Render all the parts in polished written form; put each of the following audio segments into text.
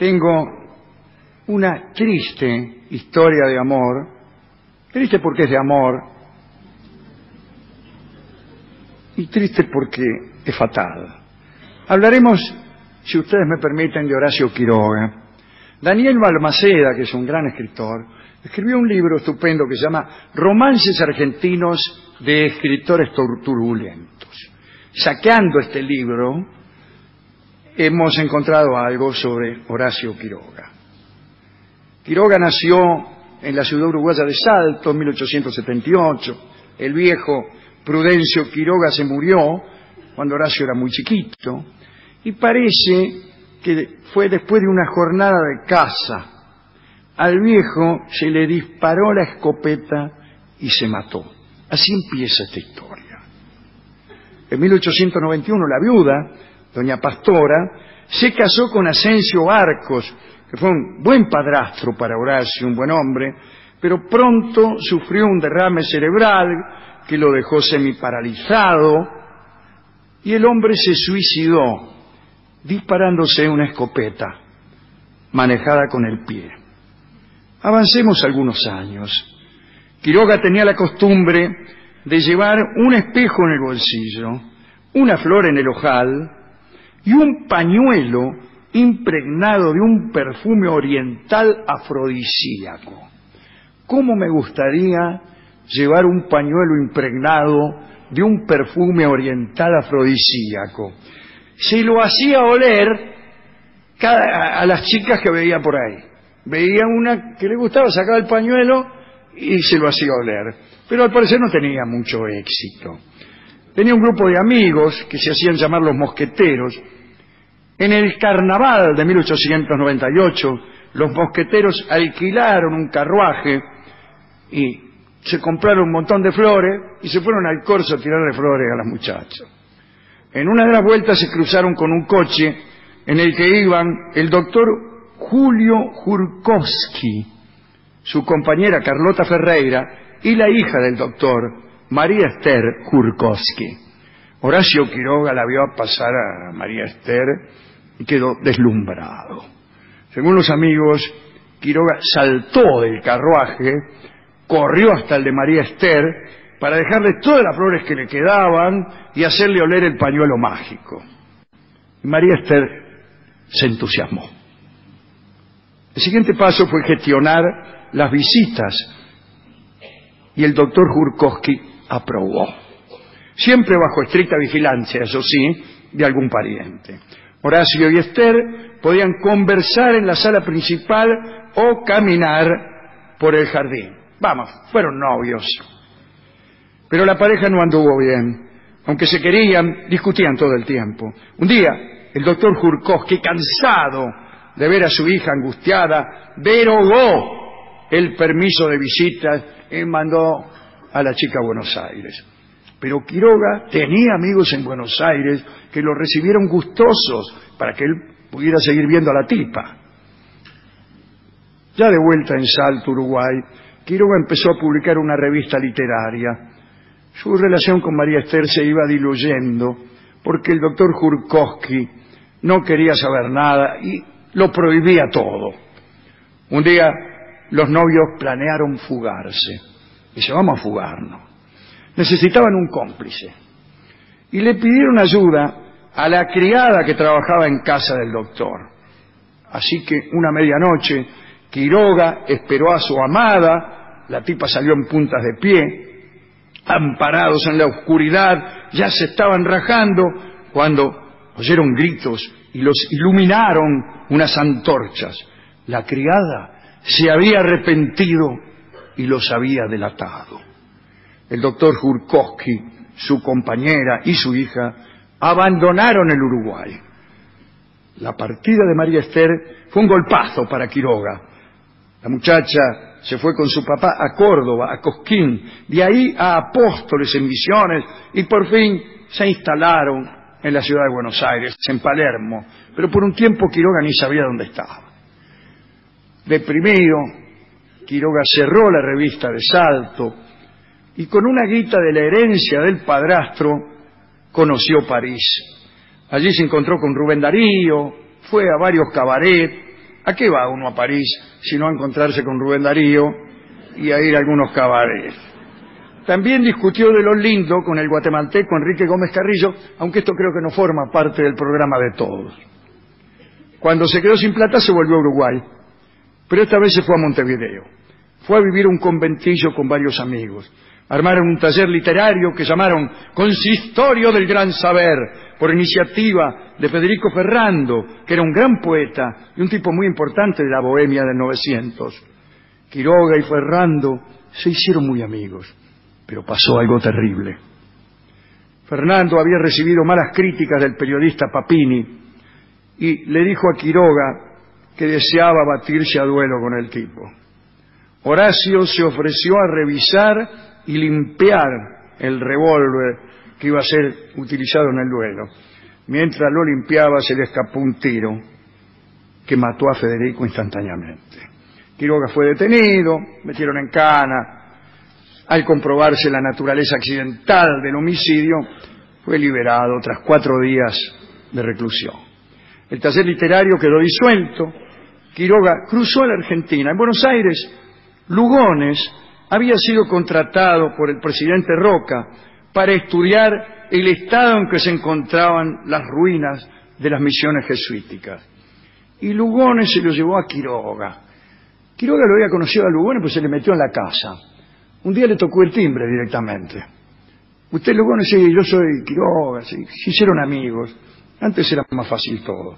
tengo una triste historia de amor, triste porque es de amor y triste porque es fatal. Hablaremos, si ustedes me permiten, de Horacio Quiroga. Daniel Balmaceda, que es un gran escritor, escribió un libro estupendo que se llama Romances argentinos de escritores turbulentos. Saqueando este libro, hemos encontrado algo sobre Horacio Quiroga. Quiroga nació en la ciudad uruguaya de Salto en 1878. El viejo Prudencio Quiroga se murió cuando Horacio era muy chiquito, y parece que fue después de una jornada de caza. Al viejo se le disparó la escopeta y se mató. Así empieza esta historia. En 1891 la viuda, doña Pastora, se casó con Asensio Arcos, que fue un buen padrastro para Horacio, un buen hombre, pero pronto sufrió un derrame cerebral que lo dejó semiparalizado y el hombre se suicidó disparándose una escopeta manejada con el pie. Avancemos algunos años. Quiroga tenía la costumbre de llevar un espejo en el bolsillo, una flor en el ojal y un pañuelo impregnado de un perfume oriental afrodisíaco. ¿Cómo me gustaría llevar un pañuelo impregnado de un perfume oriental afrodisíaco? Se lo hacía oler a las chicas que veía por ahí. Veía una que le gustaba, sacaba el pañuelo y se lo hacía oler. Pero al parecer no tenía mucho éxito. Tenía un grupo de amigos que se hacían llamar los mosqueteros. En el carnaval de 1898, los mosqueteros alquilaron un carruaje y se compraron un montón de flores y se fueron al corso a tirarle flores a las muchachas. En una de las vueltas se cruzaron con un coche en el que iban el doctor Julio Jurkowski, su compañera Carlota Ferreira y la hija del doctor, María Esther Jurkowski. Horacio Quiroga la vio pasar a María Esther y quedó deslumbrado. Según los amigos, Quiroga saltó del carruaje, corrió hasta el de María Esther para dejarle todas las flores que le quedaban y hacerle oler el pañuelo mágico. Y María Esther se entusiasmó. El siguiente paso fue gestionar las visitas y el doctor Jurkowski aprobó. Siempre bajo estricta vigilancia, eso sí, de algún pariente. Horacio y Esther podían conversar en la sala principal o caminar por el jardín. Vamos, fueron novios. Pero la pareja no anduvo bien. Aunque se querían, discutían todo el tiempo. Un día, el doctor Jurkowski, cansado de ver a su hija angustiada, derogó el permiso de visitas y mandó a la chica a Buenos Aires. Pero Quiroga tenía amigos en Buenos Aires que lo recibieron gustosos para que él pudiera seguir viendo a la tipa. Ya de vuelta en Salto, Uruguay, Quiroga empezó a publicar una revista literaria. Su relación con María Esther se iba diluyendo porque el doctor Jurkowski no quería saber nada y lo prohibía todo. Un día los novios planearon fugarse. Dice, vamos a fugarnos. Necesitaban un cómplice. Y le pidieron ayuda a la criada que trabajaba en casa del doctor. Así que una medianoche, Quiroga esperó a su amada, la tipa salió en puntas de pie, amparados en la oscuridad, ya se estaban rajando, cuando oyeron gritos y los iluminaron unas antorchas. La criada se había arrepentido y los había delatado. El doctor Jurkowski, su compañera y su hija abandonaron el Uruguay. La partida de María Esther fue un golpazo para Quiroga. La muchacha se fue con su papá a Córdoba, a Cosquín, de ahí a Apóstoles en Misiones, y por fin se instalaron en la ciudad de Buenos Aires, en Palermo. Pero por un tiempo Quiroga ni sabía dónde estaba. Deprimido, Quiroga cerró la revista de Salto y con una guita de la herencia del padrastro conoció París. Allí se encontró con Rubén Darío, fue a varios cabarets ¿a qué va uno a París si no a encontrarse con Rubén Darío y a ir a algunos cabarets? También discutió de lo lindo con el guatemalteco Enrique Gómez Carrillo, aunque esto creo que no forma parte del programa de todos. Cuando se quedó sin plata se volvió a Uruguay, pero esta vez se fue a Montevideo. Fue a vivir a un conventillo con varios amigos. Armaron un taller literario que llamaron Consistorio del Gran Saber, por iniciativa de Federico Ferrando, que era un gran poeta y un tipo muy importante de la bohemia del 900. Quiroga y Ferrando se hicieron muy amigos, pero pasó algo terrible. Fernando había recibido malas críticas del periodista Papini y le dijo a Quiroga que deseaba batirse a duelo con el tipo. Horacio se ofreció a revisar y limpiar el revólver que iba a ser utilizado en el duelo. Mientras lo limpiaba se le escapó un tiro que mató a Federico instantáneamente. Quiroga fue detenido, metieron en cana. Al comprobarse la naturaleza accidental del homicidio, fue liberado tras 4 días de reclusión. El taller literario quedó disuelto. Quiroga cruzó a la Argentina. En Buenos Aires, Lugones había sido contratado por el presidente Roca para estudiar el estado en que se encontraban las ruinas de las misiones jesuíticas. Y Lugones se lo llevó a Quiroga. Quiroga lo había conocido a Lugones, pues se le metió en la casa. Un día le tocó el timbre directamente. Usted, Lugones, sí, yo soy Quiroga, sí. Se hicieron amigos. Antes era más fácil todo.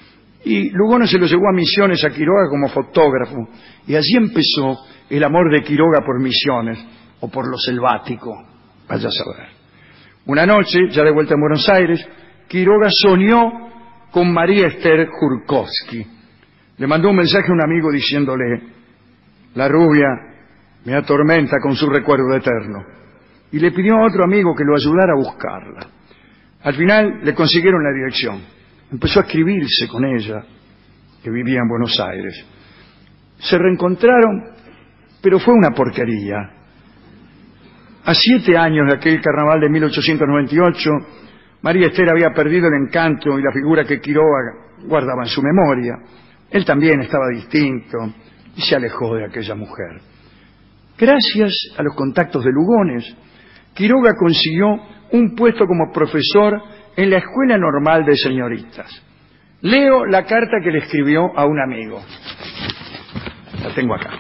Y Lugones se lo llevó a Misiones a Quiroga como fotógrafo. Y allí empezó el amor de Quiroga por Misiones, o por lo selvático, vaya a saber. Una noche, ya de vuelta en Buenos Aires, Quiroga soñó con María Esther Jurkowski. Le mandó un mensaje a un amigo diciéndole: la rubia me atormenta con su recuerdo eterno. Y le pidió a otro amigo que lo ayudara a buscarla. Al final le consiguieron la dirección. Empezó a escribirse con ella, que vivía en Buenos Aires. Se reencontraron, pero fue una porquería. A 7 años de aquel carnaval de 1898, María Esther había perdido el encanto y la figura que Quiroga guardaba en su memoria. Él también estaba distinto y se alejó de aquella mujer. Gracias a los contactos de Lugones, Quiroga consiguió un puesto como profesor en la Escuela Normal de Señoritas. Leo la carta que le escribió a un amigo. La tengo acá.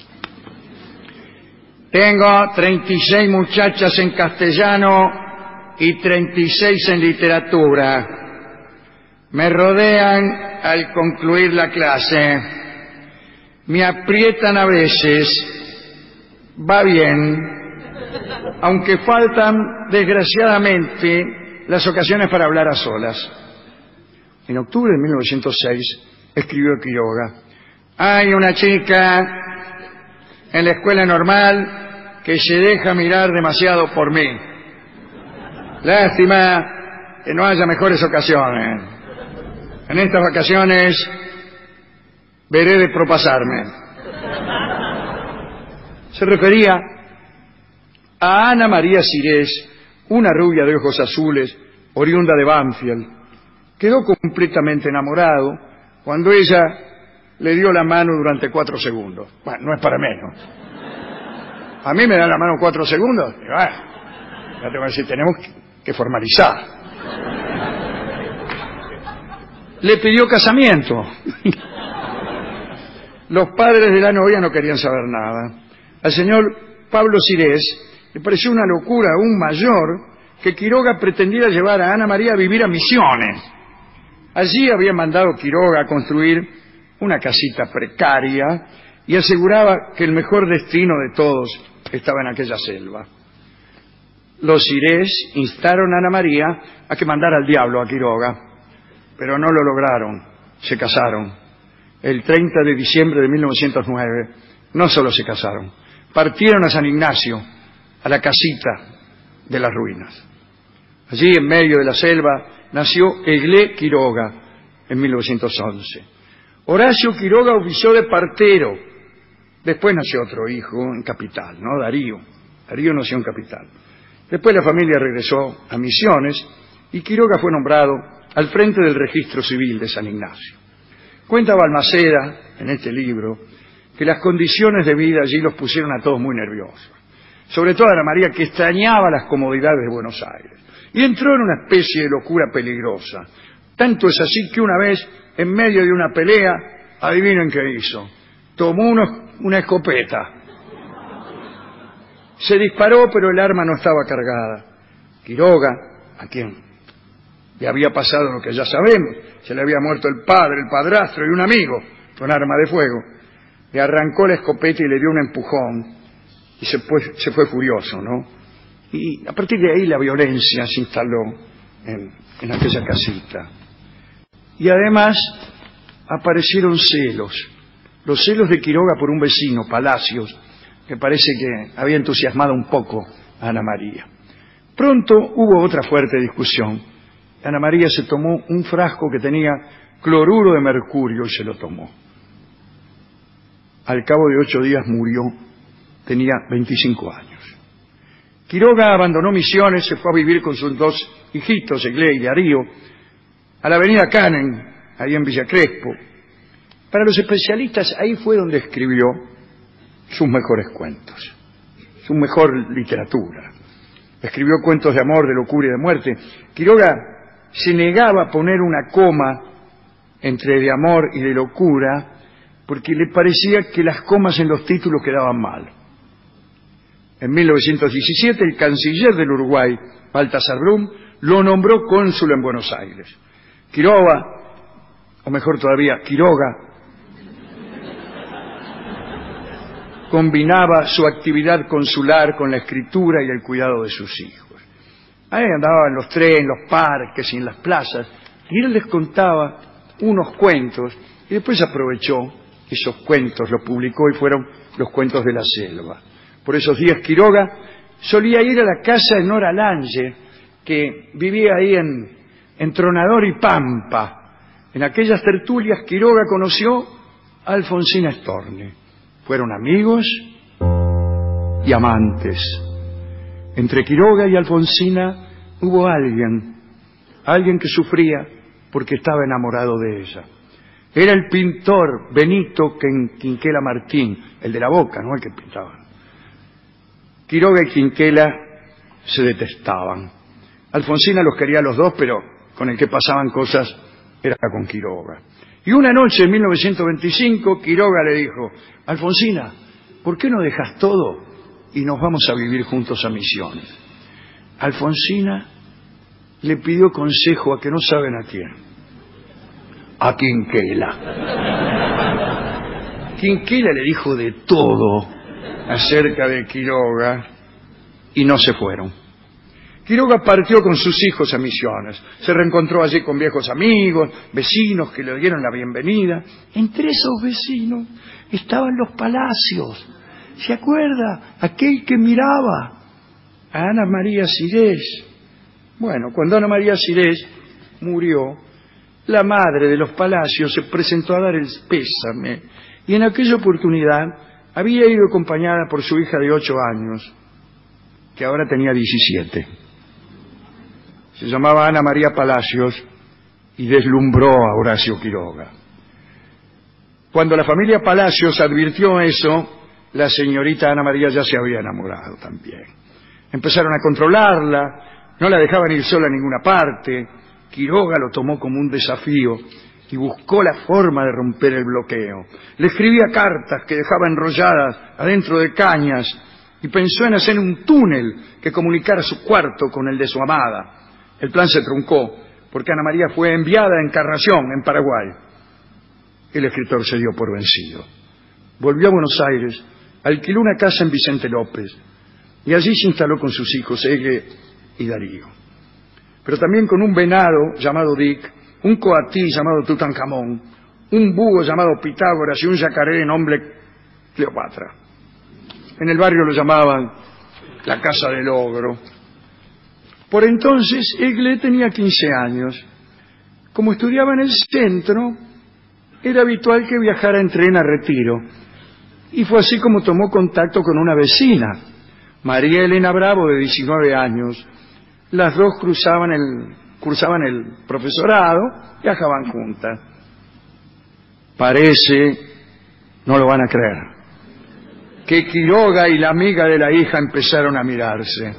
Tengo 36 muchachas en castellano y 36 en literatura. Me rodean al concluir la clase. Me aprietan a veces. Va bien, aunque faltan, desgraciadamente, las ocasiones para hablar a solas. En octubre de 1906 escribió Quiroga: hay una chica en la Escuela Normal que se deja mirar demasiado por mí. Lástima que no haya mejores ocasiones. En estas vacaciones veré de propasarme. Se refería a Ana María Sirés, una rubia de ojos azules, oriunda de Banfield. Quedó completamente enamorado cuando ella le dio la mano durante 4 segundos. Bueno, no es para menos. A mí me dan la mano 4 segundos. Y bueno, ya te voy a decir, tenemos que formalizar. Le pidió casamiento. Los padres de la novia no querían saber nada. Al señor Pablo Sirés le pareció una locura aún mayor que Quiroga pretendiera llevar a Ana María a vivir a Misiones. Allí había mandado Quiroga a construir una casita precaria y aseguraba que el mejor destino de todos estaba en aquella selva. Los Sirés instaron a Ana María a que mandara al diablo a Quiroga, pero no lo lograron. Se casaron. El 30 de diciembre de 1909, no solo se casaron, partieron a San Ignacio, a la casita de las ruinas. Allí, en medio de la selva, nació Eglé Quiroga en 1911. Horacio Quiroga ofició de partero. Después nació otro hijo en Capital, ¿no? Darío. Darío nació en Capital. Después la familia regresó a Misiones y Quiroga fue nombrado al frente del registro civil de San Ignacio. Cuenta Balmaceda, en este libro, que las condiciones de vida allí los pusieron a todos muy nerviosos. Sobre todo a Ana María, que extrañaba las comodidades de Buenos Aires. Y entró en una especie de locura peligrosa. Tanto es así que una vez, en medio de una pelea, adivinen qué hizo. Tomó una escopeta. Se disparó, pero el arma no estaba cargada. Quiroga, a quien le había pasado lo que ya sabemos, se le había muerto el padre, el padrastro y un amigo con arma de fuego, le arrancó la escopeta y le dio un empujón y se fue furioso, ¿no? Y a partir de ahí la violencia se instaló en aquella casita. Y además aparecieron celos, los celos de Quiroga por un vecino, Palacios, que parece que había entusiasmado un poco a Ana María. Pronto hubo otra fuerte discusión. Ana María se tomó un frasco que tenía cloruro de mercurio y se lo tomó. Al cabo de 8 días murió, tenía 25 años. Quiroga abandonó Misiones, se fue a vivir con sus 2 hijitos, Eglé y Darío, a la avenida Canen, ahí en Villa Crespo. Para los especialistas, ahí fue donde escribió sus mejores cuentos, su mejor literatura. Escribió cuentos de amor, de locura y de muerte. Quiroga se negaba a poner una coma entre de amor y de locura porque le parecía que las comas en los títulos quedaban mal. En 1917 el canciller del Uruguay, Baltasar Brum, lo nombró cónsul en Buenos Aires. Quiroga, o mejor todavía, Quiroga, combinaba su actividad consular con la escritura y el cuidado de sus hijos. Ahí andaba en los trenes, en los parques y en las plazas, y él les contaba unos cuentos, y después aprovechó esos cuentos, los publicó y fueron los cuentos de la selva. Por esos días Quiroga solía ir a la casa de Nora Lange, que vivía ahí en Tronador y Pampa. En aquellas tertulias Quiroga conoció a Alfonsina Storni. Fueron amigos y amantes. Entre Quiroga y Alfonsina hubo alguien que sufría porque estaba enamorado de ella. Era el pintor Benito Quinquela Martín, el de la Boca, ¿no? El que pintaba. Quiroga y Quinquela se detestaban. Alfonsina los quería a los dos, pero con el que pasaban cosas era con Quiroga. Y una noche en 1925 Quiroga le dijo: Alfonsina, ¿por qué no dejas todo y nos vamos a vivir juntos a Misiones? Alfonsina le pidió consejo a que no saben a quién. A Quinquela. Quinquela le dijo de todo acerca de Quiroga y no se fueron. Quiroga partió con sus hijos a Misiones. Se reencontró allí con viejos amigos, vecinos que le dieron la bienvenida. Entre esos vecinos estaban los Palacios. ¿Se acuerda? Aquel que miraba a Ana María Sirés. Bueno, cuando Ana María Sirés murió, la madre de los Palacios se presentó a dar el pésame y en aquella oportunidad había ido acompañada por su hija de 8 años, que ahora tenía 17. Se llamaba Ana María Palacios y deslumbró a Horacio Quiroga. Cuando la familia Palacios advirtió eso, la señorita Ana María ya se había enamorado también. Empezaron a controlarla, no la dejaban ir sola a ninguna parte. Quiroga lo tomó como un desafío y buscó la forma de romper el bloqueo. Le escribía cartas que dejaba enrolladas adentro de cañas y pensó en hacer un túnel que comunicara su cuarto con el de su amada. El plan se truncó porque Ana María fue enviada a Encarnación, en Paraguay. El escritor se dio por vencido. Volvió a Buenos Aires, alquiló una casa en Vicente López y allí se instaló con sus hijos Egle y Darío. Pero también con un venado llamado Dick, un coatí llamado Tutankamón, un búho llamado Pitágoras y un yacaré de nombre Cleopatra. En el barrio lo llamaban la Casa del Ogro. Por entonces Egle tenía 15 años. Como estudiaba en el centro, era habitual que viajara en tren a Retiro. Y fue así como tomó contacto con una vecina, María Elena Bravo, de 19 años. Las dos cursaban el profesorado, viajaban juntas. Parece, no lo van a creer, que Quiroga y la amiga de la hija empezaron a mirarse.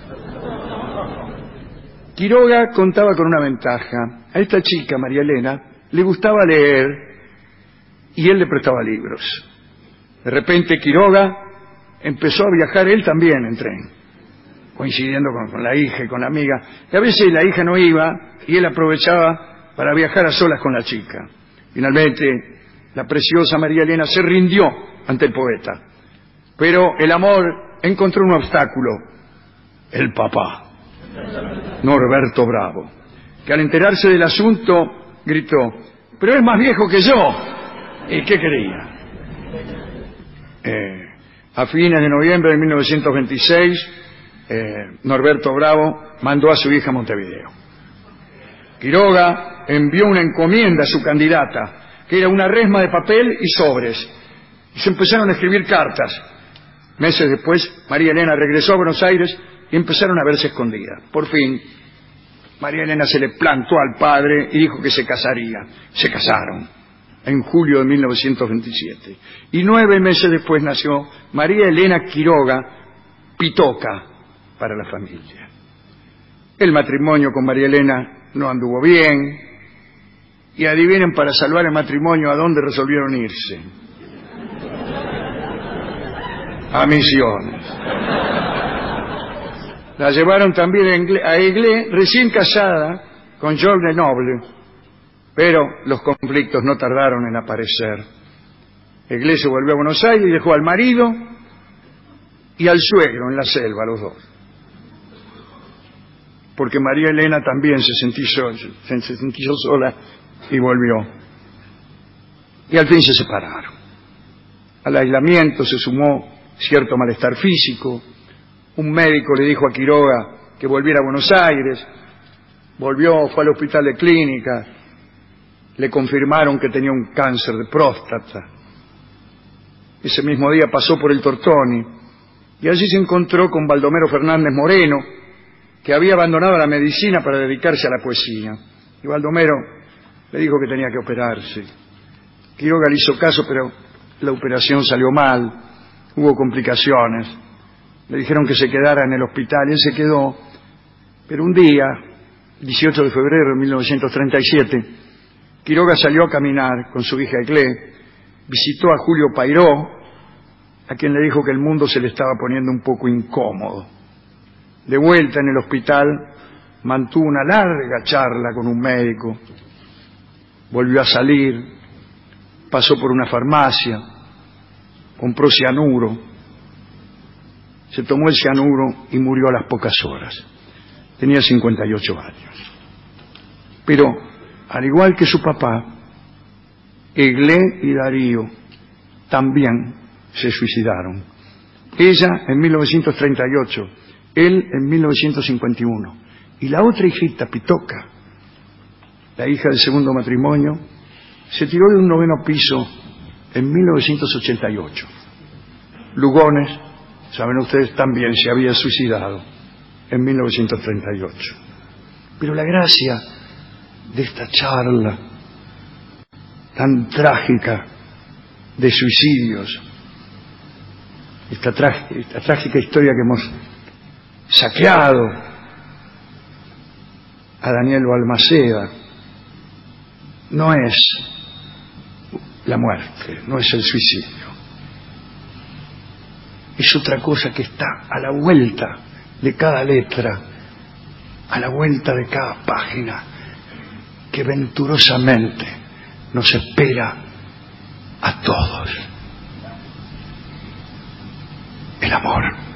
Quiroga contaba con una ventaja. A esta chica, María Elena, le gustaba leer y él le prestaba libros. De repente Quiroga empezó a viajar él también en tren, coincidiendo con la hija y con la amiga. Y a veces la hija no iba y él aprovechaba para viajar a solas con la chica. Finalmente, la preciosa María Elena se rindió ante el poeta. Pero el amor encontró un obstáculo: el papá, Norberto Bravo, que al enterarse del asunto gritó: pero es más viejo que yo. ¿Y qué quería? A fines de noviembre de 1926, Norberto Bravo mandó a su hija a Montevideo. Quiroga envió una encomienda a su candidata, que era una resma de papel y sobres, y se empezaron a escribir cartas. Meses después, María Elena regresó a Buenos Aires y empezaron a verse escondidas. Por fin, María Elena se le plantó al padre y dijo que se casaría. Se casaron en julio de 1927. Y 9 meses después nació María Elena Quiroga, Pitoca para la familia. El matrimonio con María Elena no anduvo bien, y adivinen, para salvar el matrimonio, ¿a dónde resolvieron irse? A Misiones. La llevaron también a Eglé, recién casada con George de Noble, pero los conflictos no tardaron en aparecer. Eglé se volvió a Buenos Aires y dejó al marido y al suegro en la selva, los dos. Porque María Elena también se sintió sola y volvió. Y al fin se separaron. Al aislamiento se sumó cierto malestar físico. Un médico le dijo a Quiroga que volviera a Buenos Aires. Volvió, fue al hospital de clínica. Le confirmaron que tenía un cáncer de próstata. Ese mismo día pasó por el Tortoni y allí se encontró con Baldomero Fernández Moreno, que había abandonado la medicina para dedicarse a la poesía. Y Baldomero le dijo que tenía que operarse. Quiroga le hizo caso, pero la operación salió mal, hubo complicaciones. Le dijeron que se quedara en el hospital y él se quedó. Pero un día, 18 de febrero de 1937, Quiroga salió a caminar con su hija Eglé, visitó a Julio Pairó, a quien le dijo que el mundo se le estaba poniendo un poco incómodo. De vuelta en el hospital, mantuvo una larga charla con un médico, volvió a salir, pasó por una farmacia, compró cianuro, se tomó el cianuro y murió a las pocas horas. Tenía 58 años. Pero, al igual que su papá, Eglé y Darío también se suicidaron. Ella en 1938, él en 1951. Y la otra hijita, Pitoca, la hija del segundo matrimonio, se tiró de un 9º piso en 1988. Lugones, saben ustedes, también se había suicidado en 1938. Pero la gracia de esta charla tan trágica de suicidios, esta trágica historia que hemos saqueado a Daniel Balmaceda, no es la muerte, no es el suicidio. Es otra cosa que está a la vuelta de cada letra, a la vuelta de cada página, que venturosamente nos espera a todos. El amor.